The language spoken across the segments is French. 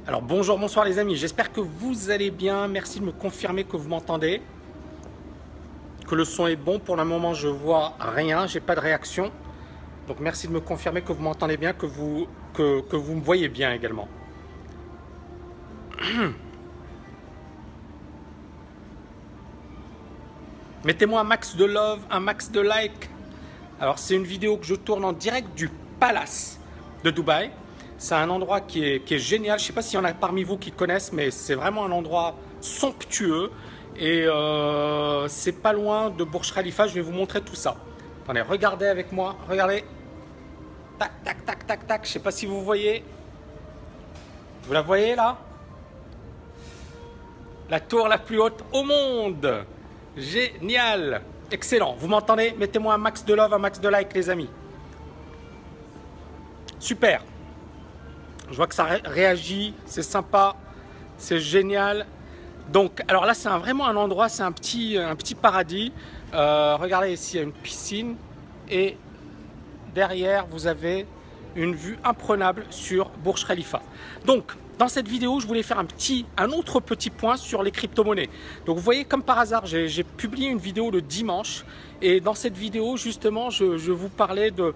Alors bonjour, bonsoir les amis, j'espère que vous allez bien, merci de me confirmer que vous m'entendez, que le son est bon. Pour le moment je vois rien, j'ai pas de réaction, donc merci de me confirmer que vous m'entendez bien, que vous me voyez bien également. Mettez-moi un max de love, un max de like. Alors c'est une vidéo que je tourne en direct du Palace de Dubaï. C'est un endroit qui est génial. Je ne sais pas s'il y en a parmi vous qui connaissent, mais c'est vraiment un endroit somptueux. Et c'est pas loin de Burj Khalifa. Je vais vous montrer tout ça. Attendez, regardez avec moi. Regardez. Tac, tac, tac, tac, tac. Je ne sais pas si vous voyez. Vous la voyez là? La tour la plus haute au monde. Génial. Excellent. Vous m'entendez? Mettez-moi un max de love, un max de like les amis. Super. Je vois que ça réagit, c'est sympa, c'est génial. Donc, alors là, c'est vraiment un endroit, c'est un petit paradis. Regardez ici, il y a une piscine et derrière, vous avez une vue imprenable sur Burj Khalifa. Donc, dans cette vidéo, je voulais faire un autre petit point sur les crypto-monnaies. Donc, vous voyez, comme par hasard, j'ai publié une vidéo le dimanche. Et dans cette vidéo, justement, je vous parlais de...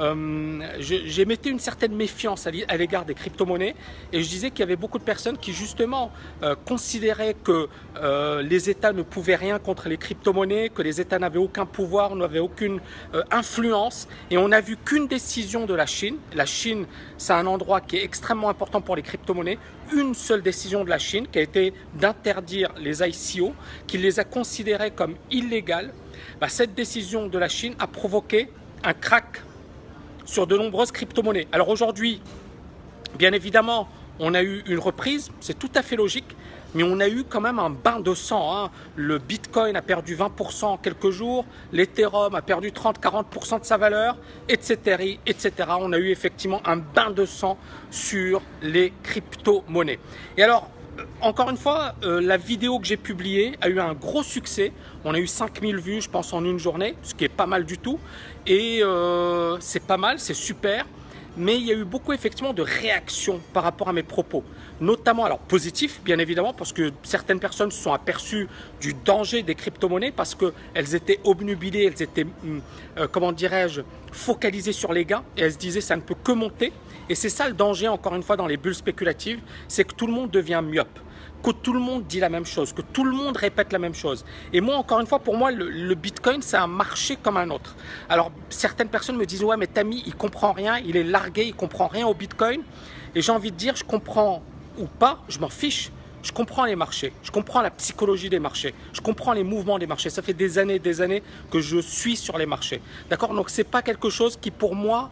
j'émettais une certaine méfiance à l'égard des crypto-monnaies. Et je disais qu'il y avait beaucoup de personnes qui, justement, considéraient que les États ne pouvaient rien contre les crypto-monnaies, que les États n'avaient aucun pouvoir, n'avaient aucune influence. Et on n'a vu qu'une décision de la Chine. La Chine, c'est un endroit qui est extrêmement important pour les crypto-monnaies. Une seule décision de la Chine qui a été d'interdire les ICO, qui les a considérées comme illégales. Cette décision de la Chine a provoqué un crack sur de nombreuses crypto-monnaies. Alors aujourd'hui, bien évidemment, on a eu une reprise, c'est tout à fait logique, mais on a eu quand même un bain de sang. Le Bitcoin a perdu 20% en quelques jours, l'Ethereum a perdu 30-40% de sa valeur, etc., etc. On a eu effectivement un bain de sang sur les crypto-monnaies. Et alors, encore une fois, la vidéo que j'ai publiée a eu un gros succès. On a eu 5000 vues, je pense, en une journée, ce qui est pas mal du tout. Et c'est pas mal, c'est super. Mais il y a eu beaucoup, effectivement, de réactions par rapport à mes propos. Notamment, alors, positifs, bien évidemment, parce que certaines personnes se sont aperçues du danger des crypto-monnaies parce qu'elles étaient obnubilées, elles étaient, comment dirais-je, focalisées sur les gains. Et elles se disaient, ça ne peut que monter. Et c'est ça le danger, encore une fois, dans les bulles spéculatives, c'est que tout le monde devient myope, que tout le monde dit la même chose, que tout le monde répète la même chose. Et moi, encore une fois, pour moi, le Bitcoin, c'est un marché comme un autre. Alors, certaines personnes me disent, ouais, mais Tammy, il comprend rien, il est largué, il comprend rien au Bitcoin. Et j'ai envie de dire, je comprends ou pas, je m'en fiche. Je comprends les marchés, je comprends la psychologie des marchés, je comprends les mouvements des marchés. Ça fait des années que je suis sur les marchés. D'accord? Donc, c'est pas quelque chose qui, pour moi,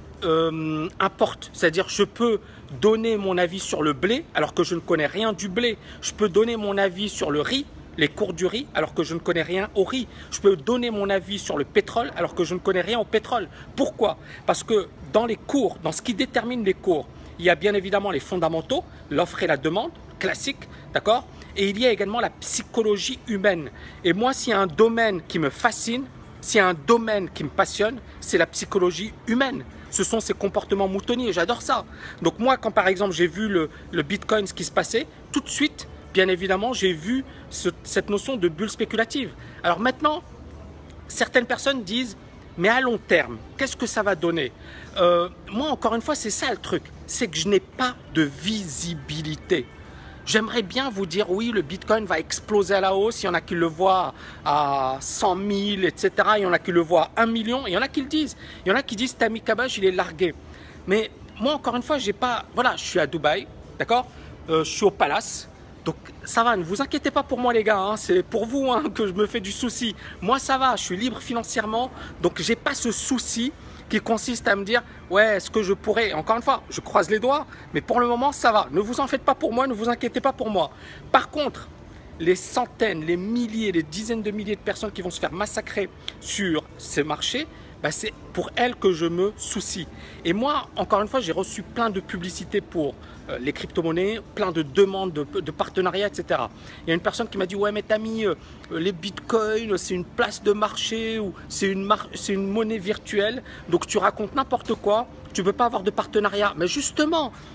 importe. C'est-à-dire, je peux donner mon avis sur le blé alors que je ne connais rien du blé. Je peux donner mon avis sur le riz, les cours du riz, alors que je ne connais rien au riz. Je peux donner mon avis sur le pétrole alors que je ne connais rien au pétrole. Pourquoi? Parce que dans les cours, dans ce qui détermine les cours, il y a bien évidemment les fondamentaux, l'offre et la demande, classique, d'accord? Et il y a également la psychologie humaine. Et moi, s'il y a un domaine qui me fascine, s'il y a un domaine qui me passionne, c'est la psychologie humaine. Ce sont ces comportements moutonniers, j'adore ça. Donc moi, quand par exemple j'ai vu le Bitcoin, ce qui se passait, tout de suite, bien évidemment, j'ai vu cette notion de bulle spéculative. Alors maintenant, certaines personnes disent, mais à long terme, qu'est-ce que ça va donner? Moi, encore une fois, c'est ça le truc, c'est que je n'ai pas de visibilité. J'aimerais bien vous dire, oui, le Bitcoin va exploser à la hausse. Il y en a qui le voient à 100 000, etc. Il y en a qui le voient à 1 million. Il y en a qui le disent. Il y en a qui disent, Tammy Kabbage, il est largué. Mais moi, encore une fois, j'ai pas... Voilà, je suis à Dubaï, d'accord? Je suis au Palace. Donc, ça va, ne vous inquiétez pas pour moi, les gars. C'est pour vous que je me fais du souci. Moi, ça va, je suis libre financièrement. Donc, j'ai pas ce souci qui consiste à me dire, ouais, est-ce que je pourrais, encore une fois, je croise les doigts, mais pour le moment, ça va. Ne vous en faites pas pour moi, ne vous inquiétez pas pour moi. Par contre, les centaines, les milliers, les dizaines de milliers de personnes qui vont se faire massacrer sur ces marchés, c'est pour elles que je me soucie. Et moi, encore une fois, j'ai reçu plein de publicités pour les crypto-monnaies, plein de demandes de partenariats, etc. Il y a une personne qui m'a dit, ouais, mais Tammy, les bitcoins, c'est une place de marché ou c'est une monnaie virtuelle, donc tu racontes n'importe quoi, tu ne peux pas avoir de partenariat. Mais justement,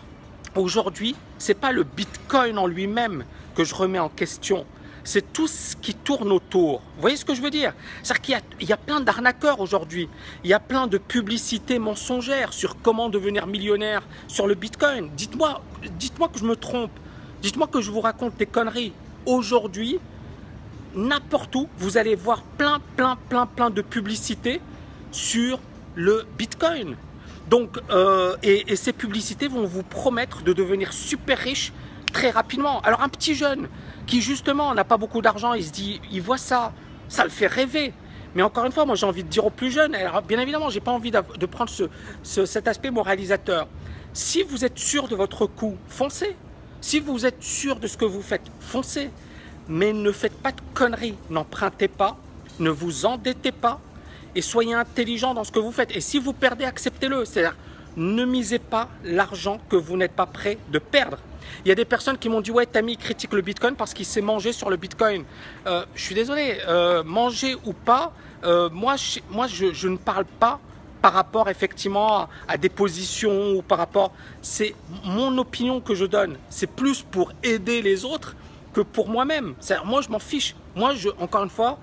aujourd'hui, ce n'est pas le Bitcoin en lui-même que je remets en question. C'est tout ce qui tourne autour. Vous voyez ce que je veux dire? C'est-à-dire qu'il y a plein d'arnaqueurs aujourd'hui. Il y a plein de publicités mensongères sur comment devenir millionnaire sur le Bitcoin. Dites-moi que je me trompe. Dites-moi que je vous raconte des conneries. Aujourd'hui, n'importe où, vous allez voir plein de publicités sur le Bitcoin. Donc, et ces publicités vont vous promettre de devenir super riche très rapidement. Alors un petit jeune qui justement n'a pas beaucoup d'argent, il se dit, il voit ça, ça le fait rêver. Mais encore une fois, moi j'ai envie de dire aux plus jeunes, alors bien évidemment, j'ai pas envie de prendre cet aspect moralisateur. Si vous êtes sûr de votre coup, foncez. Si vous êtes sûr de ce que vous faites, foncez. Mais ne faites pas de conneries, n'empruntez pas, ne vous endettez pas et soyez intelligent dans ce que vous faites. Et si vous perdez, acceptez-le. C'est-à-dire, ne misez pas l'argent que vous n'êtes pas prêt de perdre. Il y a des personnes qui m'ont dit « Ouais, Tammy critique le Bitcoin parce qu'il s'est mangé sur le Bitcoin. » Je suis désolé, manger ou pas, moi je ne parle pas par rapport effectivement à des positions ou par rapport… C'est mon opinion que je donne. C'est plus pour aider les autres que pour moi-même. Moi, je m'en fiche. Moi, encore une fois,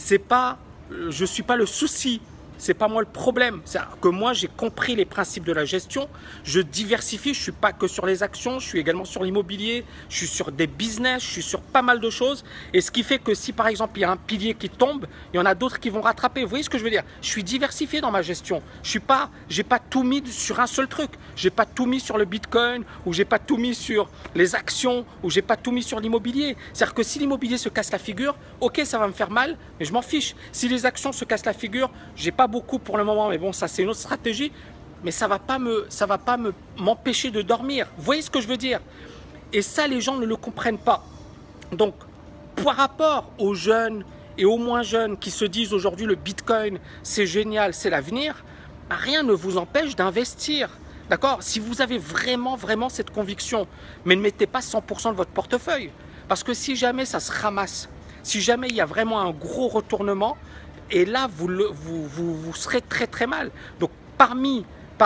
je ne suis pas le souci. C'est pas moi le problème. C'est-à-dire que moi, j'ai compris les principes de la gestion. Je diversifie. Je ne suis pas que sur les actions. Je suis également sur l'immobilier. Je suis sur des business. Je suis sur pas mal de choses. Et ce qui fait que si, par exemple, il y a un pilier qui tombe, il y en a d'autres qui vont rattraper. Vous voyez ce que je veux dire? Je suis diversifié dans ma gestion. J'ai pas tout mis sur un seul truc. J'ai pas tout mis sur le Bitcoin ou j'ai pas tout mis sur les actions ou j'ai pas tout mis sur l'immobilier. C'est-à-dire que si l'immobilier se casse la figure, ok, ça va me faire mal, mais je m'en fiche. Si les actions se cassent la figure, j'ai pas beaucoup pour le moment, mais bon, ça c'est une autre stratégie, mais ça va pas m'empêcher de dormir. Vous voyez ce que je veux dire? Et ça, les gens ne le comprennent pas. Donc, par rapport aux jeunes et aux moins jeunes qui se disent aujourd'hui le Bitcoin, c'est génial, c'est l'avenir, rien ne vous empêche d'investir. D'accord? Si vous avez vraiment cette conviction, mais ne mettez pas 100% de votre portefeuille. Parce que si jamais ça se ramasse, si jamais il y a vraiment un gros retournement, et là, vous serez très mal. Donc, parmi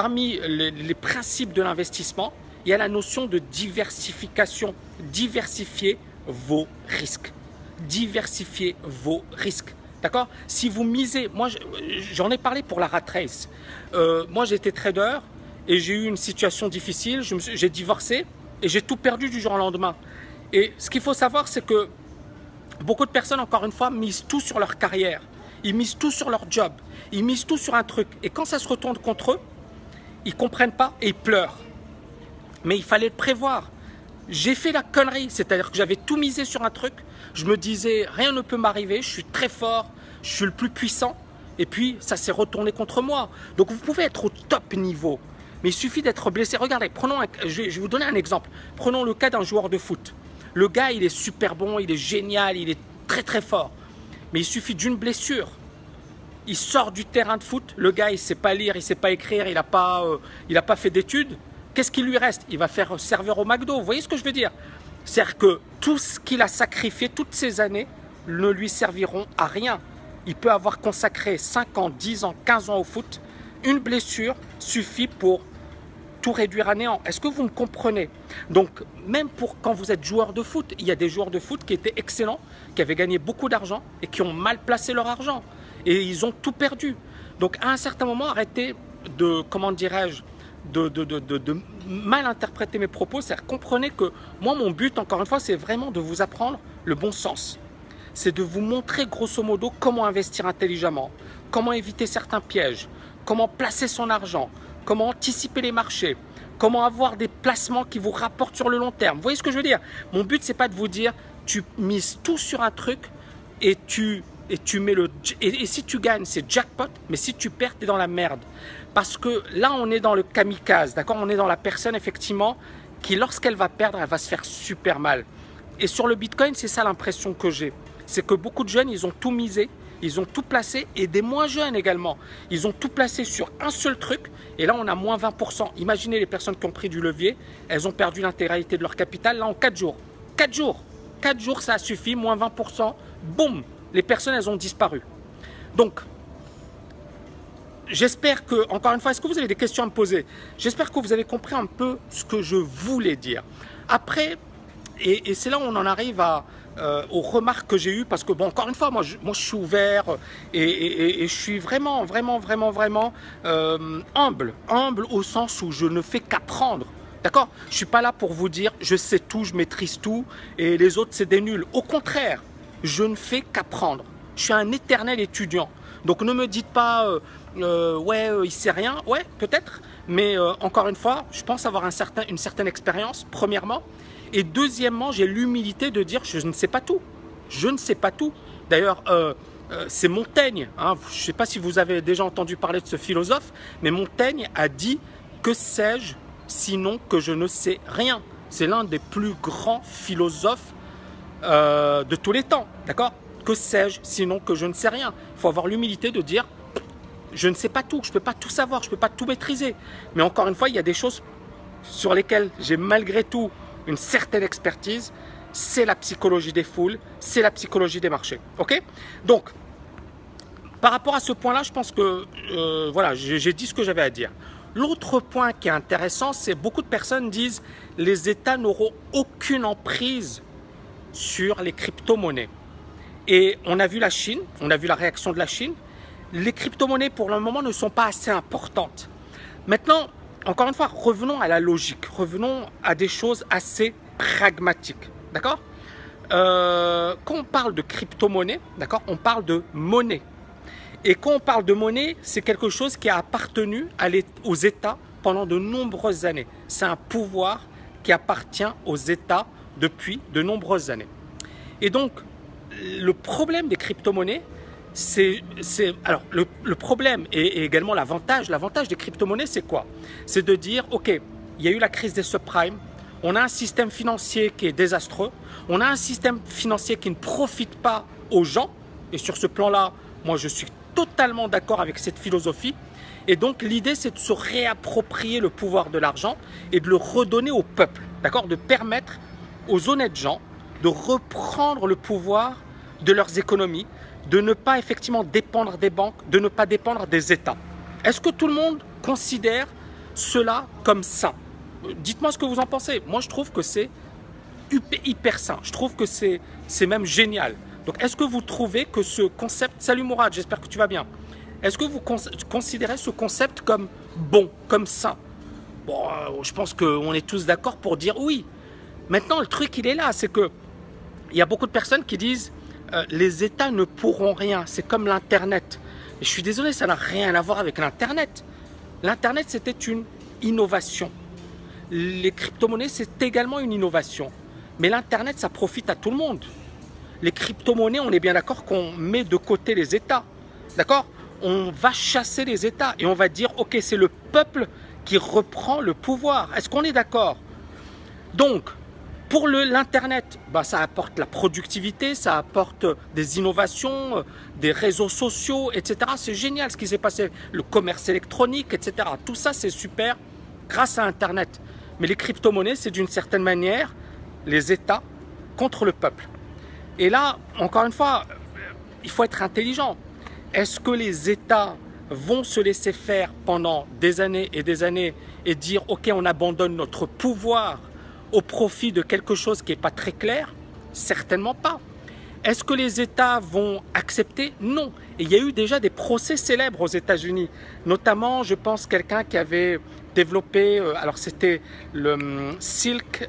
les principes de l'investissement, il y a la notion de diversification. Diversifier vos risques. Diversifier vos risques. D'accord? Si vous misez, moi j'en ai parlé pour la rat race. Moi j'étais trader et j'ai eu une situation difficile. J'ai divorcé et j'ai tout perdu du jour au lendemain. Et ce qu'il faut savoir, c'est que beaucoup de personnes, encore une fois, misent tout sur leur carrière. Ils misent tout sur leur job. Ils misent tout sur un truc. Et quand ça se retourne contre eux, ils ne comprennent pas et ils pleurent. Mais il fallait le prévoir. J'ai fait la connerie. C'est-à-dire que j'avais tout misé sur un truc. Je me disais, rien ne peut m'arriver. Je suis très fort. Je suis le plus puissant. Et puis, ça s'est retourné contre moi. Donc, vous pouvez être au top niveau. Mais il suffit d'être blessé. Regardez, je vais vous donner un exemple. Prenons le cas d'un joueur de foot. Le gars, il est super bon. Il est génial. Il est très fort. Mais il suffit d'une blessure. Il sort du terrain de foot, le gars il ne sait pas lire, il ne sait pas écrire, il n'a pas fait d'études. Qu'est-ce qu'il lui reste? Il va faire serveur au McDo. Vous voyez ce que je veux dire? C'est-à-dire que tout ce qu'il a sacrifié toutes ces années ne lui serviront à rien. Il peut avoir consacré 5 ans, 10 ans, 15 ans au foot. Une blessure suffit pour tout réduire à néant. Est-ce que vous me comprenez? Donc, même pour quand vous êtes joueur de foot, il y a des joueurs de foot qui étaient excellents, qui avaient gagné beaucoup d'argent et qui ont mal placé leur argent. Et ils ont tout perdu. Donc, à un certain moment, arrêtez de, comment dirais-je, de mal interpréter mes propos. C'est-à-dire, comprenez que moi, mon but, encore une fois, c'est vraiment de vous apprendre le bon sens. C'est de vous montrer, grosso modo, comment investir intelligemment, comment éviter certains pièges, comment placer son argent, comment anticiper les marchés, comment avoir des placements qui vous rapportent sur le long terme. Vous voyez ce que je veux dire? Mon but, c'est pas de vous dire, tu mises tout sur un truc et tu mets et si tu gagnes, c'est jackpot, mais si tu perds, tu es dans la merde. Parce que là, on est dans le kamikaze, d'accord? On est dans la personne, effectivement, qui, lorsqu'elle va perdre, elle va se faire super mal. Et sur le Bitcoin, c'est ça l'impression que j'ai. C'est que beaucoup de jeunes, ils ont tout misé, ils ont tout placé, et des moins jeunes également. Ils ont tout placé sur un seul truc, et là, on a moins 20%. Imaginez les personnes qui ont pris du levier, elles ont perdu l'intégralité de leur capital, là, en 4 jours. 4 jours, 4 jours, ça suffit, moins 20%, boum, les personnes, elles ont disparu. Donc, j'espère que, encore une fois, est-ce que vous avez des questions à me poser? J'espère que vous avez compris un peu ce que je voulais dire. Après, et c'est là où on en arrive aux remarques que j'ai eues, parce que, bon, encore une fois, moi je suis ouvert et je suis vraiment humble au sens où je ne fais qu'apprendre. D'accord? Je ne suis pas là pour vous dire je sais tout, je maîtrise tout et les autres c'est des nuls. Au contraire, je ne fais qu'apprendre. Je suis un éternel étudiant. Donc ne me dites pas ouais il sait rien. Ouais, peut-être. Mais encore une fois, je pense avoir une certaine expérience, premièrement. Et deuxièmement, j'ai l'humilité de dire je ne sais pas tout. Je ne sais pas tout. D'ailleurs, c'est Montaigne. Hein, je ne sais pas si vous avez déjà entendu parler de ce philosophe, mais Montaigne a dit que sais-je sinon que je ne sais rien. C'est l'un des plus grands philosophes de tous les temps. D'accord? Que sais-je sinon que je ne sais rien? Il faut avoir l'humilité de dire je ne sais pas tout, je ne peux pas tout savoir, je ne peux pas tout maîtriser. Mais encore une fois, il y a des choses sur lesquelles j'ai malgré tout une certaine expertise. C'est la psychologie des foules, c'est la psychologie des marchés. Ok? Donc, par rapport à ce point-là, je pense que voilà, j'ai dit ce que j'avais à dire. L'autre point qui est intéressant, c'est beaucoup de personnes disent les États n'auront aucune emprise sur les crypto-monnaies. Et on a vu la Chine, on a vu la réaction de la Chine. Les crypto-monnaies pour le moment ne sont pas assez importantes. Maintenant, encore une fois, revenons à la logique, revenons à des choses assez pragmatiques. D'accord? Quand on parle de crypto-monnaie, d'accord, on parle de monnaie. Et quand on parle de monnaie, c'est quelque chose qui a appartenu aux États pendant de nombreuses années. C'est un pouvoir qui appartient aux États depuis de nombreuses années. Et donc, le problème des crypto-monnaies, alors le problème et également l'avantage des crypto-monnaies, c'est quoi? C'est de dire, ok, il y a eu la crise des subprimes, on a un système financier qui est désastreux, on a un système financier qui ne profite pas aux gens, et sur ce plan-là, moi je suis totalement d'accord avec cette philosophie. Et donc l'idée c'est de se réapproprier le pouvoir de l'argent et de le redonner au peuple, d'accord, de permettre aux honnêtes gens de reprendre le pouvoir de leurs économies, de ne pas effectivement dépendre des banques, de ne pas dépendre des États. Est-ce que tout le monde considère cela comme sain? Dites-moi ce que vous en pensez. Moi je trouve que c'est hyper sain, je trouve que c'est même génial. Donc, est-ce que vous trouvez que ce concept... Salut Mourad, j'espère que tu vas bien. Est-ce que vous considérez ce concept comme bon, comme sain? Bon, je pense qu'on est tous d'accord pour dire oui. Maintenant, le truc, il est là, c'est que il y a beaucoup de personnes qui disent les États ne pourront rien, c'est comme l'Internet. Et je suis désolé, ça n'a rien à voir avec l'Internet. L'Internet, c'était une innovation. Les crypto-monnaies, c'est également une innovation. Mais l'Internet, ça profite à tout le monde. Les crypto-monnaies, on est bien d'accord qu'on met de côté les États. D'accord? On va chasser les États et on va dire, ok, c'est le peuple qui reprend le pouvoir. Est-ce qu'on est d'accord? Donc, pour l'Internet, bah, ça apporte la productivité, ça apporte des innovations, des réseaux sociaux, etc. C'est génial ce qui s'est passé. Le commerce électronique, etc. Tout ça, c'est super grâce à Internet. Mais les crypto-monnaies, c'est d'une certaine manière les États contre le peuple. Et là, encore une fois, il faut être intelligent. Est-ce que les États vont se laisser faire pendant des années et dire « Ok, on abandonne notre pouvoir au profit de quelque chose qui n'est pas très clair ?» Certainement pas. Est-ce que les États vont accepter? Non. Et il y a eu déjà des procès célèbres aux États-Unis. Notamment, je pense, quelqu'un qui avait développé, alors c'était le Silk...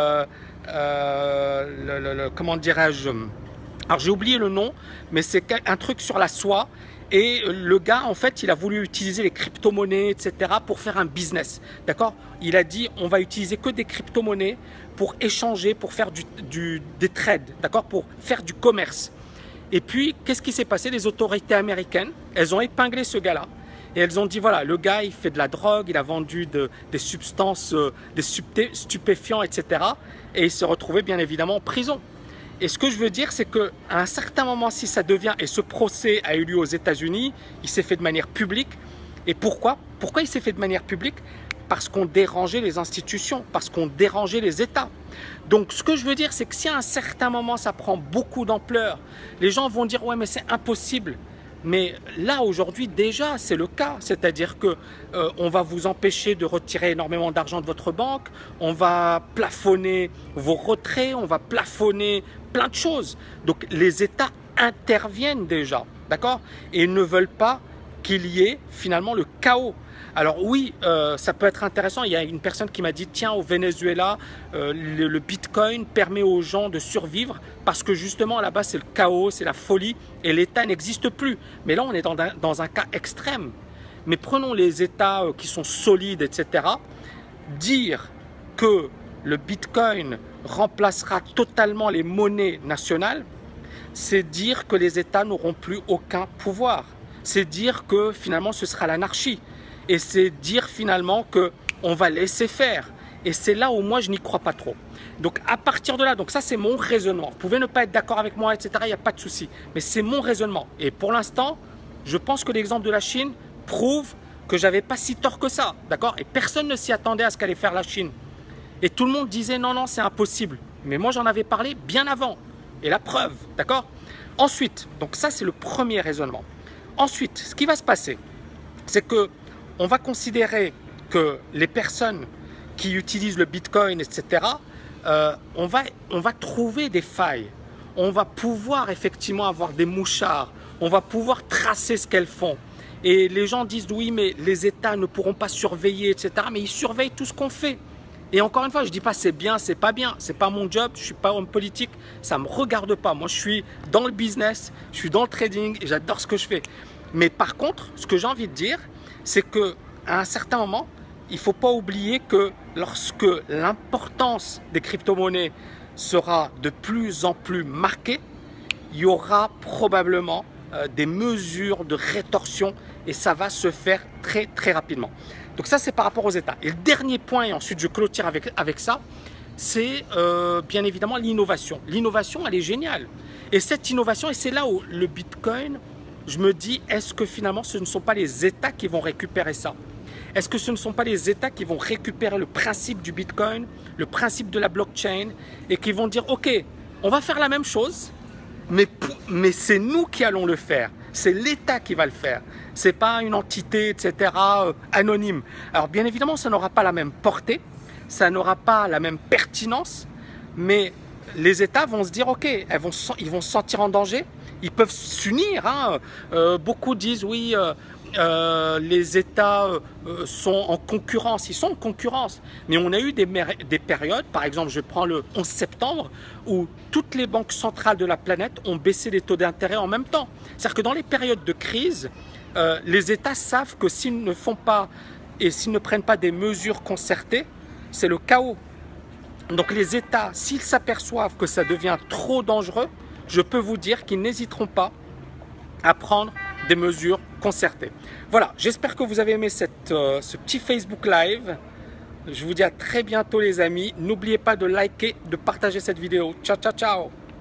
comment dirais-je, alors j'ai oublié le nom, mais c'est un truc sur la soie. Et le gars, en fait, il a voulu utiliser les crypto-monnaies, etc. pour faire un business. D'accord? Il a dit, on va utiliser que des crypto-monnaies pour échanger, pour faire des trades, d'accord? Pour faire du commerce. Et puis, qu'est-ce qui s'est passé? Les autorités américaines, elles ont épinglé ce gars-là. Et elles ont dit, voilà, le gars, il fait de la drogue, il a vendu des substances, des stupéfiants, etc. Et il se retrouvait bien évidemment en prison. Et ce que je veux dire, c'est qu'à un certain moment, si ça devient, et ce procès a eu lieu aux États-Unis, il s'est fait de manière publique. Et pourquoi? Pourquoi il s'est fait de manière publique? Parce qu'on dérangeait les institutions, parce qu'on dérangeait les États. Donc ce que je veux dire, c'est que si à un certain moment, ça prend beaucoup d'ampleur, les gens vont dire, ouais, mais c'est impossible. Mais là, aujourd'hui, déjà, c'est le cas. C'est-à-dire que on va vous empêcher de retirer énormément d'argent de votre banque, on va plafonner vos retraits, on va plafonner plein de choses. Donc, les États interviennent déjà, d'accord? Et ils ne veulent pas qu'il y ait finalement le chaos. Alors oui, ça peut être intéressant. Il y a une personne qui m'a dit, tiens, au Venezuela, le Bitcoin permet aux gens de survivre parce que justement là-bas, c'est le chaos, c'est la folie et l'État n'existe plus. Mais là, on est dans un cas extrême. Mais prenons les États qui sont solides, etc. Dire que le Bitcoin remplacera totalement les monnaies nationales, c'est dire que les États n'auront plus aucun pouvoir. C'est dire que finalement, ce sera l'anarchie. Et c'est dire finalement qu'on va laisser faire. Et c'est là où moi, je n'y crois pas trop. Donc, à partir de là, donc ça, c'est mon raisonnement. Vous pouvez ne pas être d'accord avec moi, etc. Il n'y a pas de souci. Mais c'est mon raisonnement. Et pour l'instant, je pense que l'exemple de la Chine prouve que j'avais pas si tort que ça. D'accord? Et personne ne s'y attendait à ce qu'allait faire la Chine. Et tout le monde disait non, non, c'est impossible. Mais moi, j'en avais parlé bien avant. Et la preuve, d'accord? Ensuite, donc ça, c'est le premier raisonnement. Ensuite, ce qui va se passer, c'est que on va considérer que les personnes qui utilisent le Bitcoin, etc., on va trouver des failles. On va pouvoir effectivement avoir des mouchards. On va pouvoir tracer ce qu'elles font. Et les gens disent oui, mais les États ne pourront pas surveiller, etc. Mais ils surveillent tout ce qu'on fait. Et encore une fois, je ne dis pas c'est bien, c'est pas bien. C'est pas mon job, je ne suis pas homme politique. Ça ne me regarde pas. Moi, je suis dans le business, je suis dans le trading et j'adore ce que je fais. Mais par contre, ce que j'ai envie de dire, c'est qu'à un certain moment, il ne faut pas oublier que lorsque l'importance des crypto-monnaies sera de plus en plus marquée, il y aura probablement des mesures de rétorsion et ça va se faire très très rapidement. Donc ça, c'est par rapport aux États. Et le dernier point, et ensuite je clôture avec ça, c'est bien évidemment l'innovation. L'innovation, elle est géniale. Et cette innovation, et c'est là où le Bitcoin, je me dis, est-ce que finalement ce ne sont pas les États qui vont récupérer ça? Est-ce que ce ne sont pas les États qui vont récupérer le principe du Bitcoin, le principe de la blockchain et qui vont dire, ok, on va faire la même chose, mais c'est nous qui allons le faire. C'est l'État qui va le faire. Ce n'est pas une entité, etc., anonyme. Alors bien évidemment, ça n'aura pas la même portée, ça n'aura pas la même pertinence, mais les États vont se dire, ok, ils vont se sentir en danger. Ils peuvent s'unir. Hein. Beaucoup disent oui, les États sont en concurrence. Ils sont en concurrence. Mais on a eu des périodes, par exemple, je prends le 11 septembre, où toutes les banques centrales de la planète ont baissé les taux d'intérêt en même temps. C'est-à-dire que dans les périodes de crise, les États savent que s'ils ne font pas et s'ils ne prennent pas des mesures concertées, c'est le chaos. Donc les États, s'ils s'aperçoivent que ça devient trop dangereux, je peux vous dire qu'ils n'hésiteront pas à prendre des mesures concertées. Voilà, j'espère que vous avez aimé ce petit Facebook Live. Je vous dis à très bientôt les amis. N'oubliez pas de liker, de partager cette vidéo. Ciao, ciao, ciao!